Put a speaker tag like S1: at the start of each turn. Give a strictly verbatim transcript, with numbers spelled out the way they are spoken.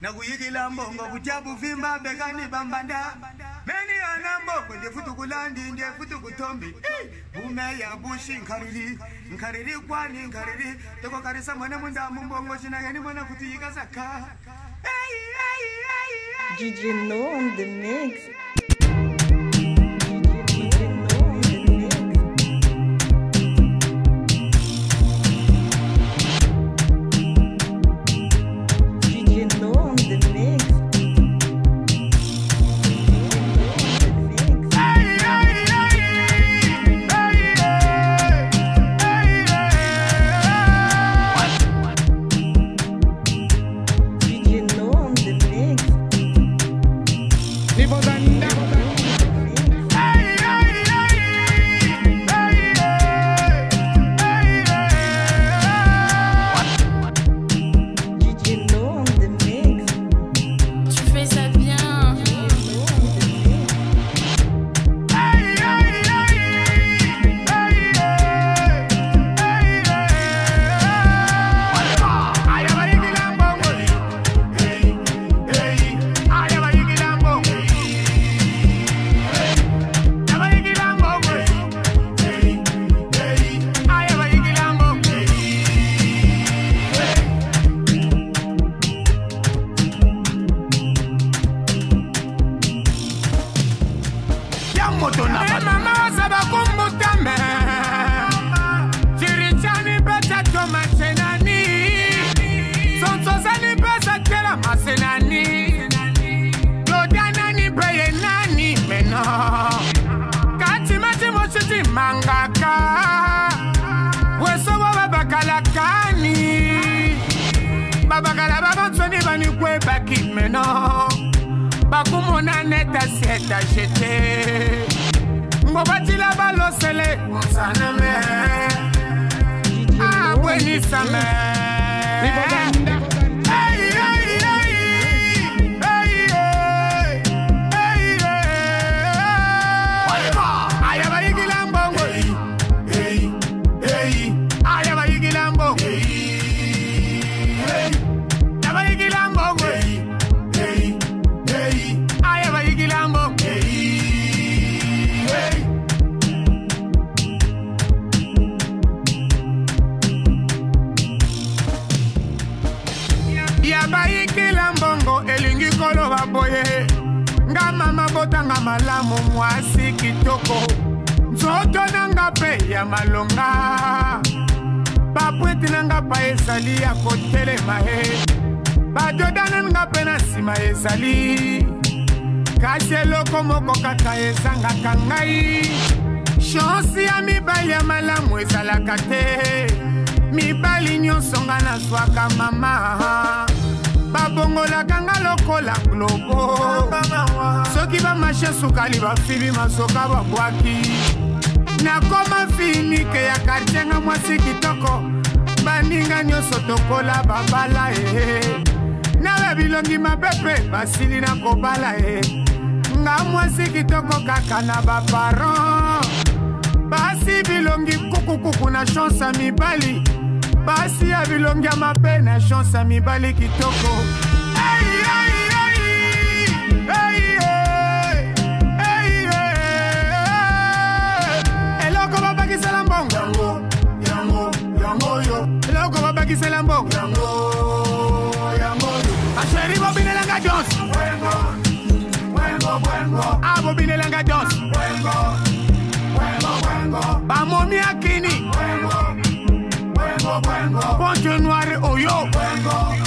S1: Nakuyikila mbongo kujabu vimba begani bambanda. Meni anambo kwende futu kulandi nje futu kutombi. Bume ya bushi nkariri nkariri kwani nkariri toko karisa mwana munda mbongo shinageni mwana futu yikazaka.
S2: D J No on the mix.
S3: Babakala babansoni bani kwe baki meno bakumona neta sieta jete Mbobatila balosele Saname Ah, buenísame Boye nga mama botanga malamu mwasi kitoko nzoto nanga pe ya malonga papweti nanga pa ezali ya kotelema he bajodana nga pe na nsima ezali kasi eloko moko kaka ezangaka ngai shansi ya mibali ya malamu ezalaka te mibali nyonso nga nazwaka mama babongola kanga lokola globo soki ba mashe sukali ba fibi masoka ba bwaki na koma finike ya kartenga mwasi kitoko baninga nyoso tokola babala eh na bilongi mapepe basili na kobala eh nga mwasi kitoko kaka na ba parents basi bilongi kukukuku na chance mibali basi ya bilongi ya mape na chance ya mibali kitoko hey, hey, hey, hey, hey, hey. Eloko babakisela mbongo yango, yango, yango yo eloko babakisela mbongo yango, yango yo asheri bobinelanga Jones Wengo, wengo, wengo Ah, bobinelanga Jones Wengo, wengo, wengo Bamomi akini Wengo Poncho Noir Oyo